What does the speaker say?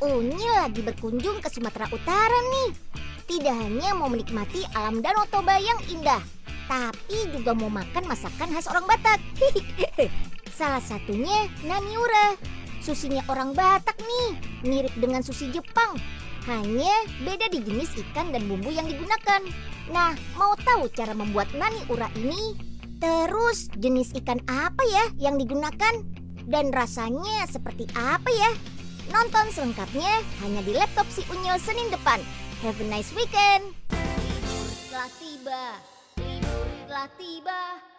Unyil lagi berkunjung ke Sumatera Utara nih. Tidak hanya mau menikmati alam Danau Toba yang indah, tapi juga mau makan masakan khas orang Batak. Salah satunya naniura. Susinya orang Batak nih, mirip dengan sushi Jepang. Hanya beda di jenis ikan dan bumbu yang digunakan. Nah, mau tahu cara membuat naniura ini? Terus jenis ikan apa ya yang digunakan? Dan rasanya seperti apa ya? Nonton selengkapnya hanya di laptop si Unyil Senin depan. Have a nice weekend. Libur telah tiba, libur telah tiba.